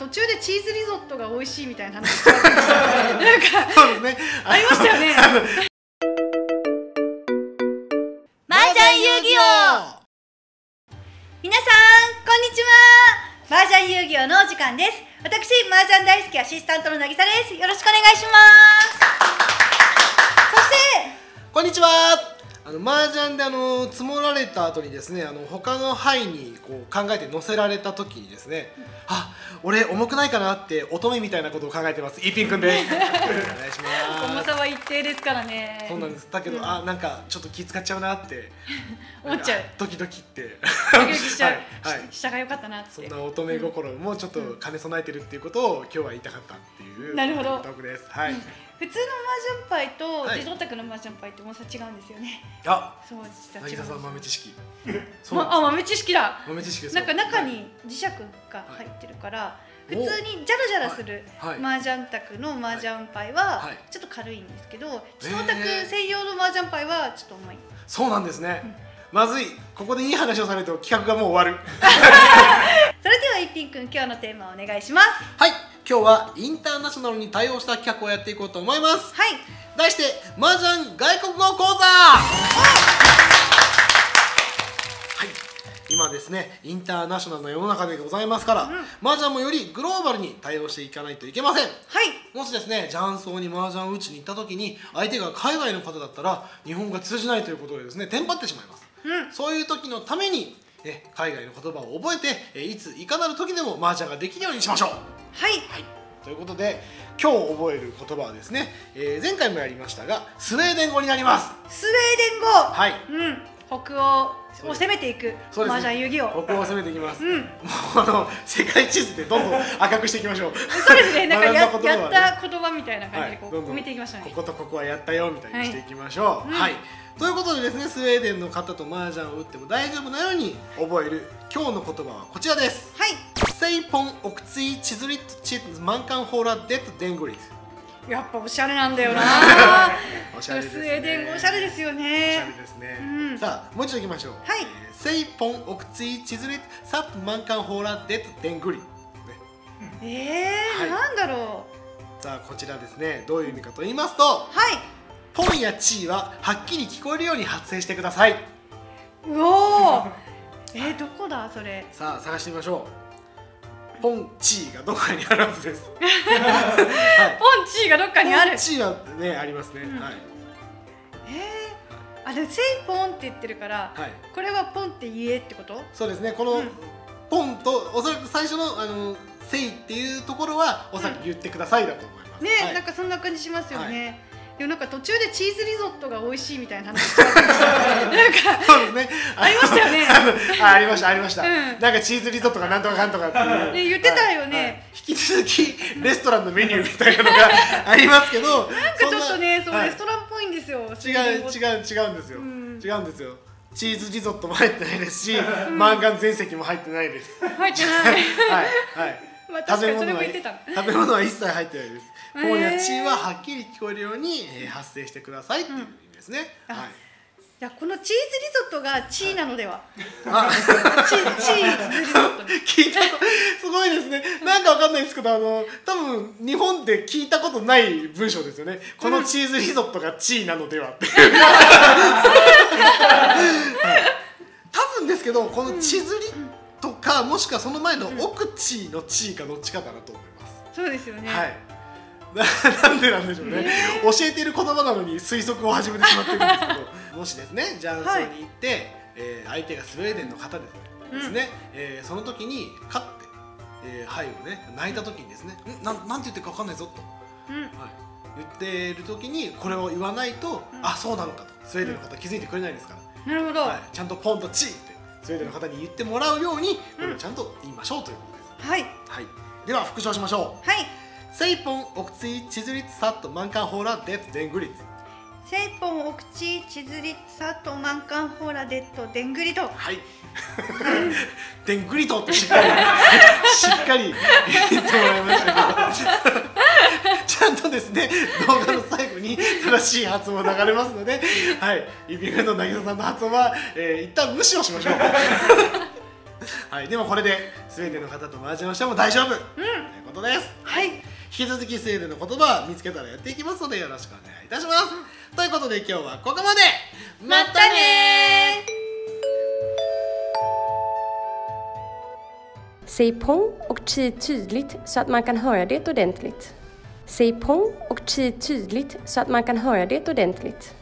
途中でチーズリゾットが美味しいみたいな話してましたなんかそうですね。 ありましたよね。 麻雀遊戯王。 皆さんこんにちは。麻雀遊戯王のお時間です。私麻雀大好きアシスタントの渚です。よろしくお願いします。そしてこんにちは。麻雀で積もられた後にですね、他の牌にこう考えて乗せられた時にですね、あ、俺重くないかなって乙女みたいなことを考えてます。イーピンくんです。お願いします。 重さは一定ですからね。 そうなんです。だけど、なんかちょっと気使っちゃうなって思っちゃう。 ドキドキってドキドキしちゃう。 はい、 下が良かったなって。 そんな乙女心もちょっと兼ね備えてるっていうことを今日は言いたかったっていうなるほどトークです。はい。 普通の麻雀牌と自動卓の麻雀牌って重さ違うんですよね。 あ、 そう実は違う。 渚さん豆知識。 豆知識だ。 豆知識です。 なんか中に磁石が入ってるから、普通にジャラジャラする麻雀卓の麻雀牌はちょっと軽いんですけど、自動卓専用の麻雀牌はちょっと重い。 そうなんですね。まずい。ここでいい話をされると企画がもう終わる。 それでは一品くん、今日のテーマをお願いします。 はい、今日はインターナショナルに対応した企画をやっていこうと思います。 はい。 題して麻雀外国語講座。はい、今ですね、インターナショナルの世の中でございますから、麻雀もよりグローバルに対応していかないといけません。 はい。 もしですね、雀荘に麻雀を打ちに行った時に相手が海外の方だったら日本語が通じないということでですね、テンパってしまいます。そういう時のために海外の言葉を覚えて、いついかなる時でも麻雀ができるようにしましょう。 はい、 ということで今日覚える言葉はですね、前回もやりましたがスウェーデン語になります。 スウェーデン語。 はい、 北欧を攻めていく麻雀遊戯王。 北欧を攻めていきます。もう世界地図でどんどん赤くしていきましょう。 そうですね。なんかやった言葉みたいな感じでこう見ていきましたね。 こことここはやったよみたいにしていきましょう。はい。ということでですね、スウェーデンの方と麻雀を打っても大丈夫なように覚える今日の言葉はこちらです。 はい。 セイポンオクツイチズリットチッズマンカンホーラデッドデングリス。 やっぱおしゃれなんだよな。 おしゃれですね。 スウェーデン語おしゃれですよね。 おしゃれですね。さあもう一度いきましょう。 はい。 セイポンオクツイチズリットサップマンカンホーラデッドデングリ。 なんだろう。さあこちらですね、どういう意味かと言いますと、 はい。 ポンやチーははっきり聞こえるように発声してください。 うおー。どこだそれ。 さあ探してみましょう。ポンチーがどこかにあるはずです。 ポンチーがどっかにある。 ポンチーはねありますね。はい。 でもセイポンって言ってるから、これはポンって言えってこと？ そうですね。このポンとおそらく最初のセイっていうところはおそらく言ってくださいだと思います。 ね、なんかそんな感じしますよね。でもなんか途中でチーズリゾットが美味しいみたいな話してました。なんかそうですね。 ありましたよね。 ありましたありました。なんかチーズリゾットがなんとかかんとかっていう。 言ってたよね。 引き続きレストランのメニューみたいなのがありますけど、 なんかちょっとね、そうレストランっぽいんですよ。 違うんですよ。違うんですよ。チーズリゾットも入ってないですし、マンガン全席も入ってないです。 入ってない。 はい。食べ物は一切入ってないです。ポンやチーははっきり聞こえるように発声してくださいっていう意味ですね。はい。 じゃこのチーズリゾットがチーなのでは。チーズリゾット。 聞いたことすごいですね。なんかわかんないですけど、多分日本で聞いたことない文章ですよね。このチーズリゾットがチーなのではって。多分ですけど、このチズリとかもしくはその前の奥チーのチーかどっちかだなと思います。 そうですよね。 はい。なんでなんでしょうね。教えている言葉なのに推測を始めてしまってるんですけど、もしですね、雀荘に行って、相手がスウェーデンの方ですね、その時に勝って牌をね泣いた時にですね、なんて言ってるか分かんないぞと、言っている時にこれを言わないと、あ、そうなのかとスウェーデンの方気づいてくれないですから。 なるほど。 ちゃんとポンとチーってスウェーデンの方に言ってもらうようにこれをちゃんと言いましょうということです。 はい。 はい。では復唱しましょう。 はい。 セイポンオクツイチズリッツサットマンカンホーラデッドデングリッツ。 セイポンオクチチズリッツサットマンカンホーラデッドデングリト。 はい。デングリトってしっかり言ってもらいましたけど、ちゃんとですね動画の最後に正しい発音が流れますので、はい、イビングの渚さんの発音は、一旦無視をしましょう。はい、でもこれでスウェーデンの方と麻雀をしても大丈夫。 ことです。 はい、 引き続きスウェーデンの言葉を見つけたらやっていきますのでよろしくお願いいたします。ということで今日はここまで。 またねー。 Säg pong och chi tydligt så att man kan höra det ordentligt. Säg pong och chi tydligt så att man kan höra det ordentligt.